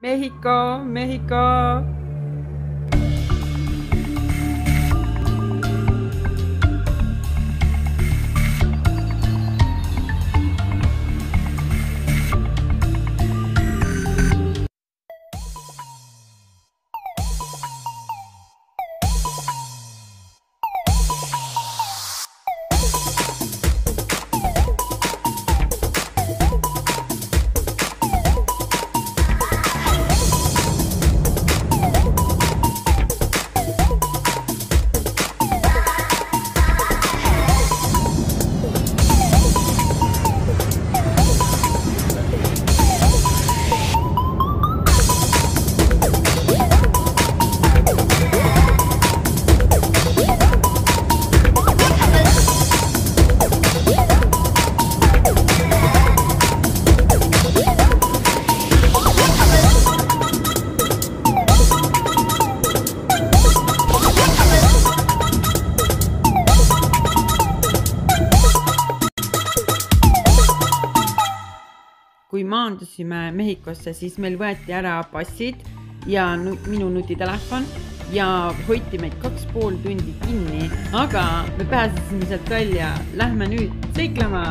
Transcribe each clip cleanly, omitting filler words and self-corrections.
México, México. Kui maandusime Mehhikosse, siis meil võeti ära passid ja minu nutitelefon ja hoiti meid 2,5 tundi kinni, aga me pääsesime sealt välja. Lähme nüüd seiklema!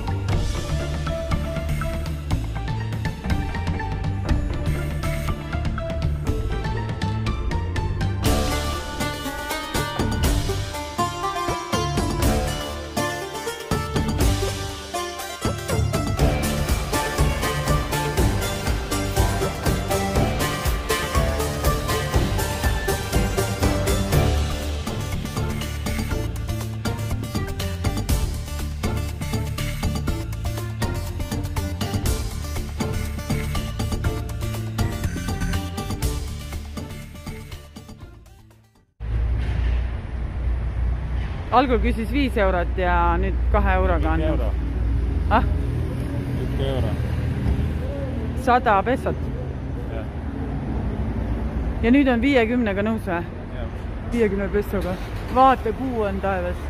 Algul küsis 5 eurot ja nüüd 2 euroga on. 1 euro. Ah? 1 euro. 100 pesot. Ja. Ja nüüd on 50-ga nõus või? Ja. 50 pesoga. Vaata, kuu on taevas.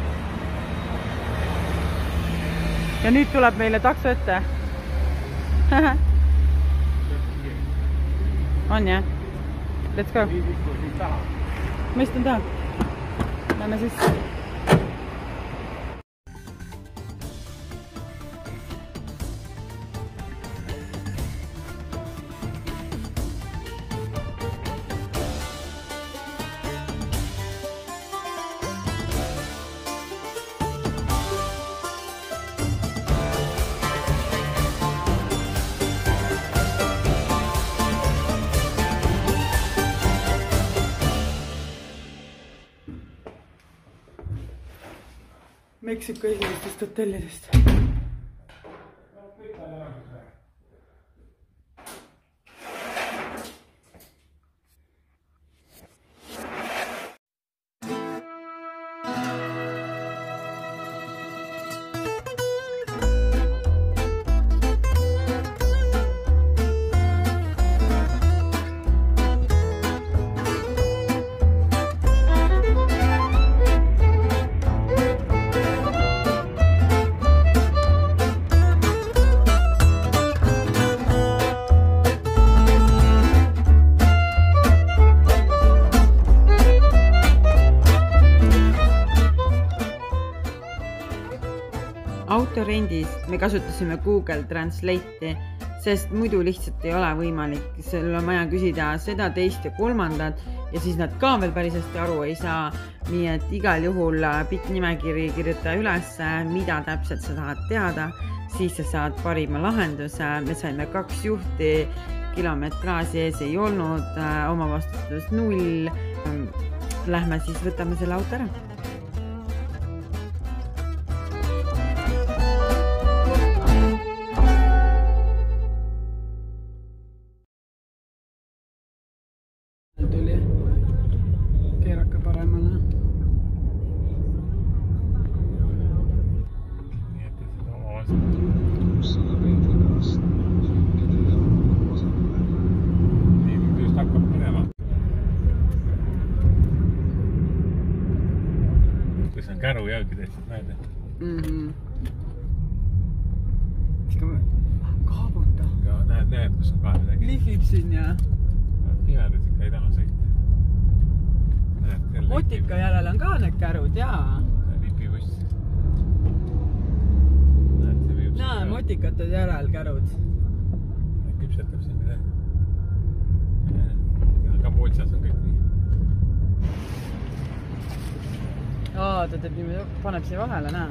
Ja nüüd tuleb meile takso ette. On jah? Let's go. Ma istun taha. Lähme sisse. Meksiko esimestest hotellidest. Autorendis me kasutasime Google Translate'i, sest muidu lihtsalt ei ole võimalik. Sul on vaja küsida seda, teist ja kolmandat ja siis nad ka veel päris hästi aru ei saa. Nii et igal juhul pikk nimekiri kirjuta üles, mida täpselt sa tahad teada, siis sa saad parima lahenduse. Me saime 2 juhti, kilometraaži ees ei olnud, omavastutus 0. Lähme siis võtame selle auto ära. Keerake paremale. Nii et seda oma vastu. 100 meetri pärast. Nii, kui just hakkab minema. Kus on kärujälgi tehtud, näed? Kaabuta. Ja, näed. Näed, kus on kahe midagi. Lihvib siin ja Pimedas ikka ei taha sõita. Motika järel on ka need kärud, jaa. Lipibuss. Näe, motikate järel kärud. Küpsetab siin midagi. Kambodžas on kõik nii. Ta teeb niimoodi, paneb siia vahele, näe.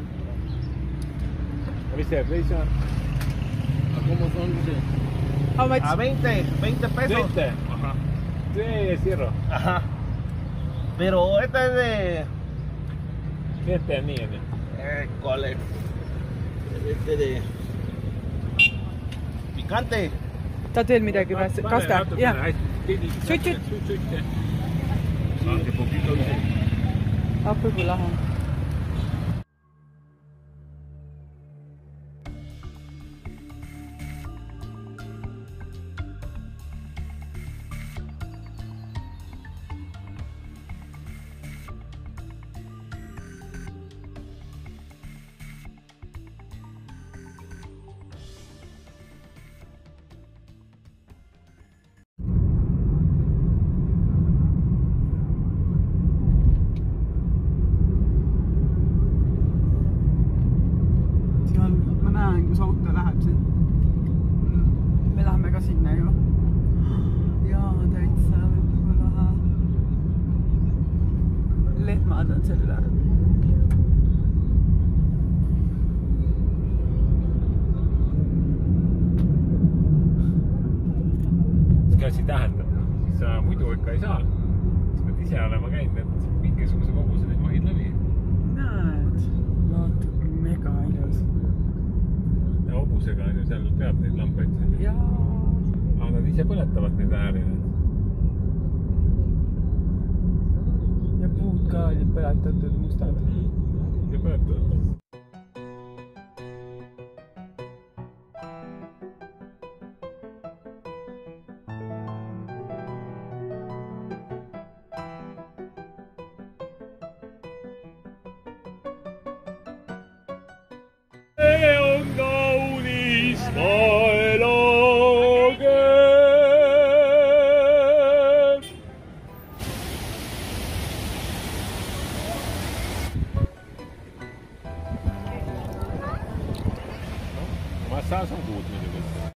Mis teeb, veits on? ¿Cómo son? How much? A 20 pesos. 20. Ajá. Sí, cierro. Ajá. Pero esta es de... Este es mío. ¿Cuál es? Este de... Picante. Tahad veel midagi? Kasta? Jah. Suit. Aunque poquito dice. Kui lahe. Kus auto läheb siin. Me läheme ka sinna ju. Jaa, täitsa lahe. Lehmad on selle. Mis asi tähendab? Siis sa muidu ikka ei saa. Siis pead ise olema käinud, et mingisuguse koguse neid vahid läbi. Näed. Vaata, mega ilus. Ja hobusega on ju seal peab neid lambaid. Jaa. Aga nad ise põletavad neid ääri. Ja puud ka olid põletatud mustad. Ja põletavad. On kaunis maelage. Massage on kuud muidugi.